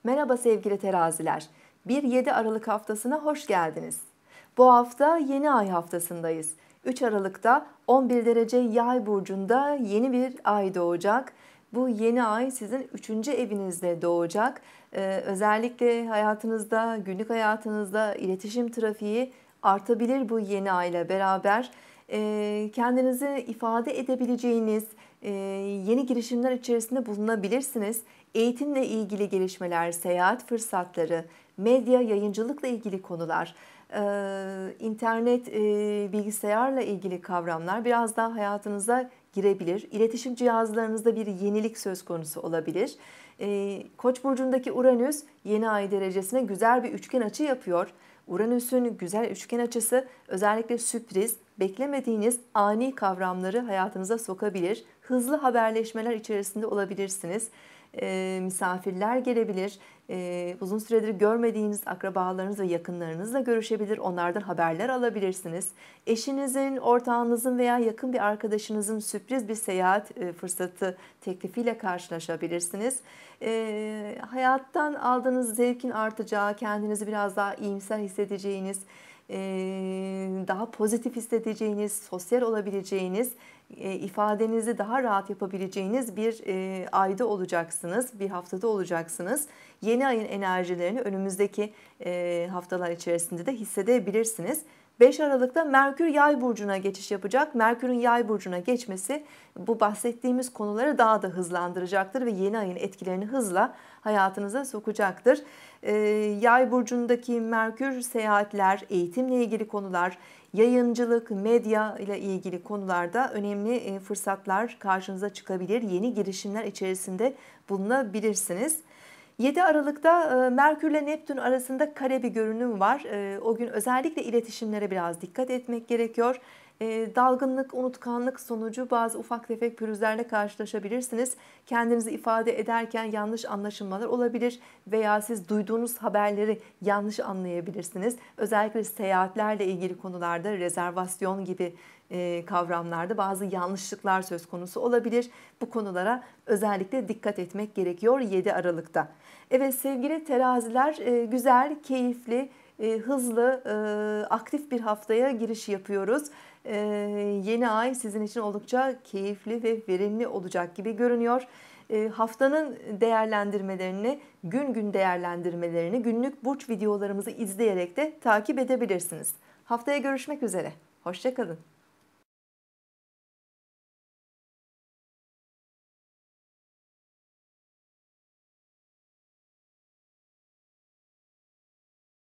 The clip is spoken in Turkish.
Merhaba sevgili teraziler. 1-7 Aralık haftasına hoş geldiniz. Bu hafta yeni ay haftasındayız. 3 Aralık'ta 11 derece Yay burcunda yeni bir ay doğacak. Bu yeni ay sizin 3. evinizde doğacak. Özellikle hayatınızda, günlük hayatınızda iletişim trafiği artabilir bu yeni ay ile beraber. Kendinizi ifade edebileceğiniz yeni girişimler içerisinde bulunabilirsiniz. Eğitimle ilgili gelişmeler, seyahat fırsatları, medya, yayıncılıkla ilgili konular, internet, bilgisayarla ilgili kavramlar biraz daha hayatınıza girebilir. İletişim cihazlarınızda bir yenilik söz konusu olabilir. Koç burcundaki Uranüs yeni ay derecesine güzel bir üçgen açı yapıyor. Uranüs'ün güzel üçgen açısı özellikle sürpriz, beklemediğiniz ani kavramları hayatınıza sokabilir. Hızlı haberleşmeler içerisinde olabilirsiniz. Misafirler gelebilir. Uzun süredir görmediğiniz akrabalarınız ve yakınlarınızla görüşebilir. Onlardan haberler alabilirsiniz. Eşinizin, ortağınızın veya yakın bir arkadaşınızın sürpriz bir seyahat fırsatı teklifiyle karşılaşabilirsiniz. Hayattan aldığınız zevkin artacağı, kendinizi biraz daha iyimser hissedeceğiniz, daha pozitif hissedeceğiniz, sosyal olabileceğiniz, ifadenizi daha rahat yapabileceğiniz bir ayda olacaksınız, bir haftada olacaksınız. Yeni ayın enerjilerini önümüzdeki haftalar içerisinde de hissedebilirsiniz. 5 Aralık'ta Merkür Yay burcuna geçiş yapacak. Merkür'ün Yay burcuna geçmesi bu bahsettiğimiz konuları daha da hızlandıracaktır ve yeni ayın etkilerini hızla hayatınıza sokacaktır. Yay burcundaki Merkür seyahatler, eğitimle ilgili konular, yayıncılık, medya ile ilgili konularda önemli fırsatlar karşınıza çıkabilir. Yeni girişimler içerisinde bulunabilirsiniz. 7 Aralık'ta Merkür ile Neptün arasında kare bir görünüm var. O gün özellikle iletişimlere biraz dikkat etmek gerekiyor. Dalgınlık, unutkanlık sonucu bazı ufak tefek pürüzlerle karşılaşabilirsiniz. Kendinizi ifade ederken yanlış anlaşılmalar olabilir veya siz duyduğunuz haberleri yanlış anlayabilirsiniz. Özellikle seyahatlerle ilgili konularda rezervasyon gibi kavramlarda bazı yanlışlıklar söz konusu olabilir. Bu konulara özellikle dikkat etmek gerekiyor 7 Aralık'ta. Evet sevgili teraziler, güzel, keyifli, hızlı, aktif bir haftaya giriş yapıyoruz. Yeni ay sizin için oldukça keyifli ve verimli olacak gibi görünüyor. Haftanın değerlendirmelerini, gün gün değerlendirmelerini günlük burç videolarımızı izleyerek de takip edebilirsiniz. Haftaya görüşmek üzere. Hoşça kalın.